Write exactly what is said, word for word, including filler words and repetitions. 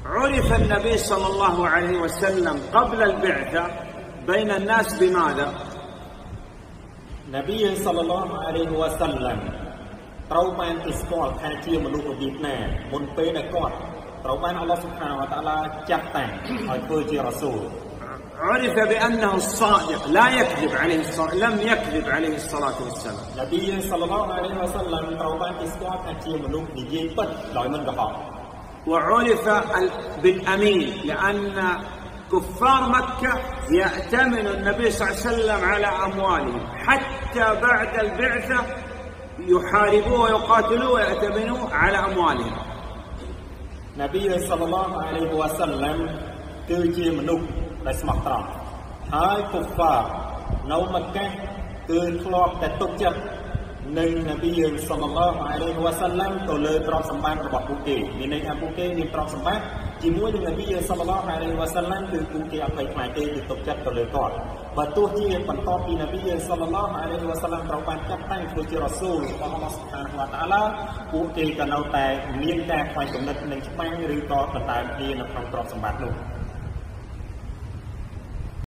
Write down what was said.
عرف النبي صلى الله عليه وسلم قبل البعثة بين الناس بماذا؟ نبي صلى الله عليه وسلم ត្រូវបានគេស្គាល់ថាជាមនុស្សរបៀបណាមុនពេលដែលគាត់ត្រូវបានអល់ឡោះស៊ុបហានវតាអាឡាចាត់តាំងឲ្យធ្វើជារ៉ាស៊ូល عرف بأنه الصادق لا يكذب عليه الصلاة لم يكذب عليه الصلاة والسلام. نبي صلى الله عليه وسلم ត្រូវបានគេស្គាល់ថាជាមនុស្សនិយាយពិតដោយមិនកុហក وعرف بالأمين لأن كفار مكة يأتمن النبي صلى الله عليه وسلم على أموالهم حتى بعد البعثة يحاربوه ويقاتلوه ويأتمنوا على أموالهم. نبي صلى الله عليه وسلم គឺជាមនុស្សដែលស្មោះត្រង់ហើយកុហ្វារនៅមក្កាគឺធ្លាប់តែទុកចិត្តនឹងនប៊ីសល្លឡោះអាឡៃហ៊ីវ៉ាសាឡាំទៅលើទ្រព្យសម្បត្តិរបស់ពួកគេមានន័យថាពួកគេមានទ្រព្យសម្បត្តិជាមួយនឹងនប៊ីសល្លឡោះអាឡៃហ៊ីវ៉ាសាឡាំគឺពួកគេអត់ភ័យខ្លាចទេគឺទុកចិត្តទៅលើគាត់បើទោះជាបន្ទាប់ពីនប៊ីសល្លឡោះអាឡៃហ៊ីវ៉ាសាឡាំត្រូវបានចាត់តាំងធ្វើជារ៉ាស៊ូលរបស់អល់ឡោះស៊ុបហានវតាអាឡាពួកគេក៏នៅតែមានការខ្វែងគំនិតនឹងច្បាំងឬក៏ដណ្ដើមគ្នានៅក្នុងទ្រព្យសម្បត្តិនោះ